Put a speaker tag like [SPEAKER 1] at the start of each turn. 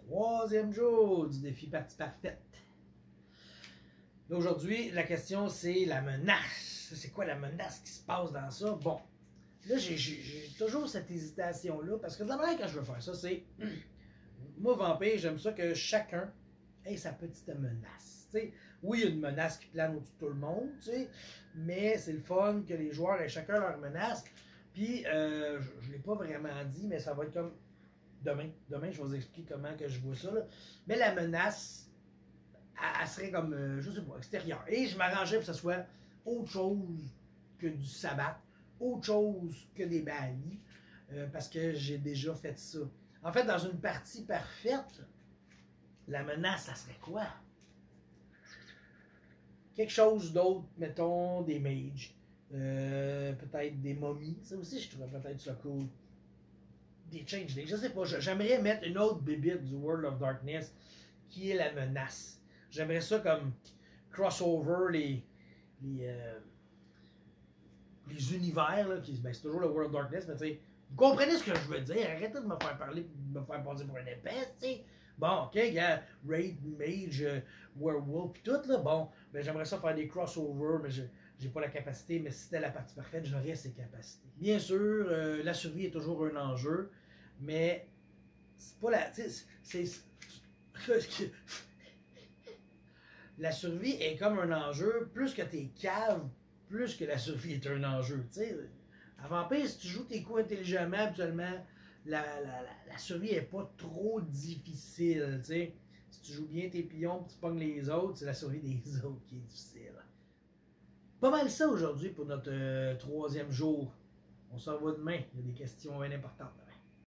[SPEAKER 1] Troisième jour du défi partie parfaite. Aujourd'hui, la question c'est la menace. C'est quoi la menace qui se passe dans ça? Bon, là j'ai toujours cette hésitation-là parce que d'abord quand je veux faire ça, c'est moi vampire, j'aime ça que chacun ait sa petite menace. T'sais, oui, il y a une menace qui plane au-dessus de tout le monde, mais c'est le fun que les joueurs aient chacun leur menace. Puis, je ne l'ai pas vraiment dit, mais ça va être comme demain. Demain, je vais vous expliquer comment que je vois ça. Là. Mais la menace, elle serait comme, je sais pas, extérieure. Et je m'arrangerais pour que ce soit autre chose que du sabbat, autre chose que des bannis, parce que j'ai déjà fait ça. En fait, dans une partie parfaite, la menace, ça serait quoi? Quelque chose d'autre, mettons, des mages. Peut-être des momies. Ça aussi, je trouverais peut-être ça cool. Des changelings, je sais pas. J'aimerais mettre une autre bébite du World of Darkness qui est la menace. J'aimerais ça comme crossover les univers. Là, ben, c'est toujours le World of Darkness, mais tu sais, vous comprenez ce que je veux dire. Arrêtez de me faire parler, de me faire passer pour un épais, tu sais. Bon, ok, gars, Raid, Mage, Werewolf, pis tout, là, bon, ben j'aimerais ça faire des crossovers, mais j'ai pas la capacité, mais si c'était la partie parfaite, j'aurais ces capacités. Bien sûr, la survie est toujours un enjeu, mais c'est pas la... La survie est comme un enjeu, plus que t'es cave, plus que la survie est un enjeu, tu sais. À Vampire, si tu joues tes coups intelligemment, habituellement, la survie est pas trop difficile, tu sais. Si tu joues bien tes pions et tu pognes les autres, c'est la survie des autres qui est difficile. Pas mal ça aujourd'hui pour notre troisième jour. On se revoit demain. Il y a des questions bien importantes.